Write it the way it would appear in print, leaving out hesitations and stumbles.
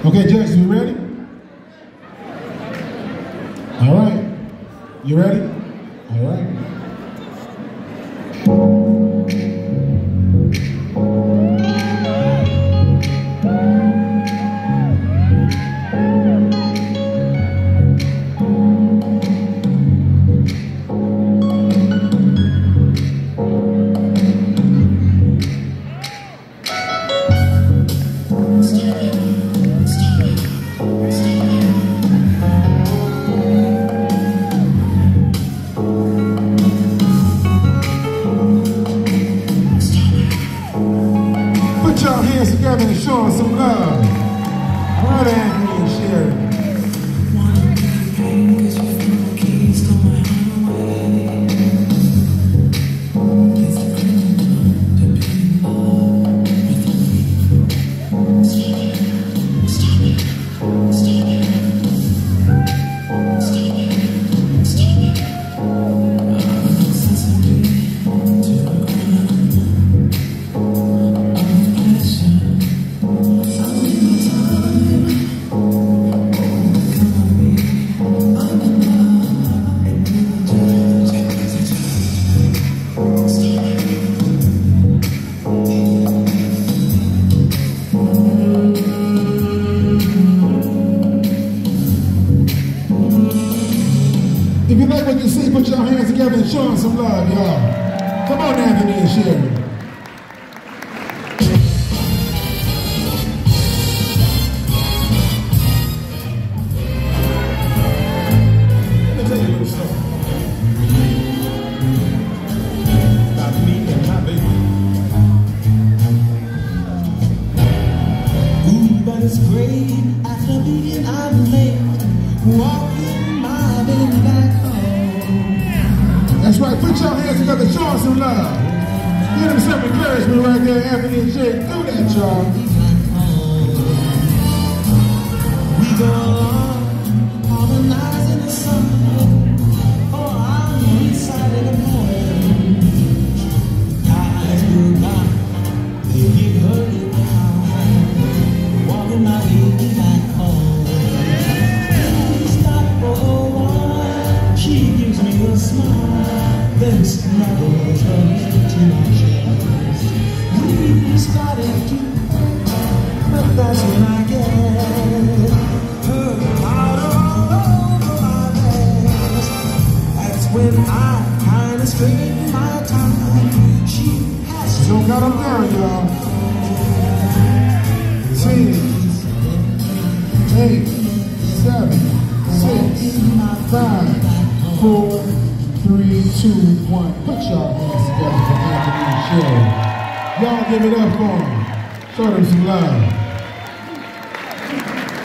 Okay, Jackson, you ready? All right. You ready? All right. Put your hands together and show us some love. All right, Anthony and Sherry. If you like what you see, put your hands together and show them some love, y'all. Come on, Anthony and Sherry. Let me tell you a little story about me and my baby. Ooh, but it's great after being out late, walking my baby back home. That's right, put your hands together, show them some love. Give them some encouragement right there, Anthony and Sherry. Do that, y'all. We go along all the nights in the summer. Oh, I'm inside in the morning. Eyes go down, they get hurting down. Walking my baby back home. We stop for a while, she gives me a smile. Then snuggles her to my chest. We started to, but that's when I get her powder all over my legs. That's when I kinda straighten my tie. She has to. Don't got them down, y'all. 10, 8, 7, 6, 5, 4, 3, 2, 1. Put your hands together for Anthony and Sherry. Y'all give it up for them. Show them some love.